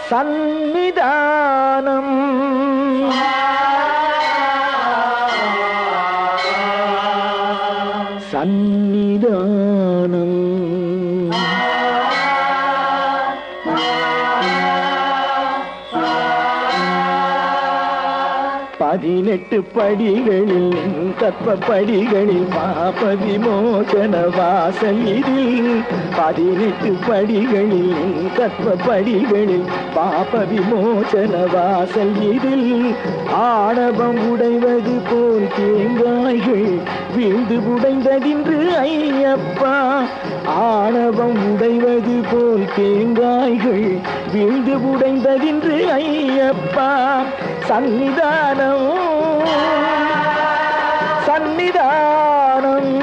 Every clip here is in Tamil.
சந்நிதானம் சந்நிதானம் 18 படிகளில் தத்துவ படிகளில் பாப விமோசன வாசல் இதில் 18 படிகளில் தத்துவ படிகளில் பாப விமோசன வாசல் இதில் ஆணவம் உடைவது போல் தேங்காய்கள் வீழ்ந்து உடைந்ததின்று ஐயப்பா ஆணவம் உடைவது போல் தேங்காய்கள் வீழ்ந்து உடைந்ததின்று ஐயப்பா சந்நிதானம் சந்நிதானம்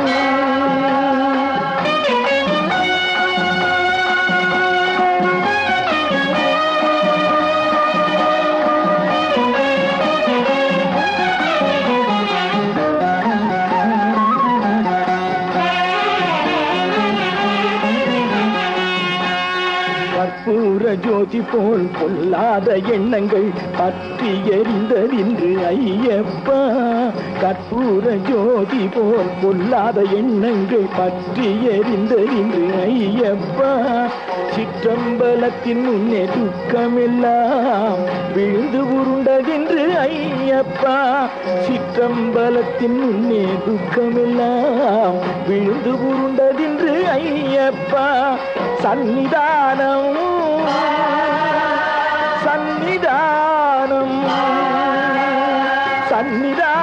கற்பூர ஜோதி போல் பொல்லாத எண்ணங்கள் பற்றி எரிந்ததின்று ஐயப்பா கற்பூர ஜோதி போல் பொல்லாத எண்ணங்கள் பற்றி எரிந்ததின்று ஐயப்பா சிற்றம்பலத்தின் முன்னே துக்கமெல்லாம் விழுந்து உருண்டதென்று ஐயப்பா சிற்றம்பலத்தின் முன்னே துக்கமெல்லாம் விழுந்து உருண்டதென்று ஐயப்பா சந்நிதானம் சந்நிதானம் சந்நிதானம்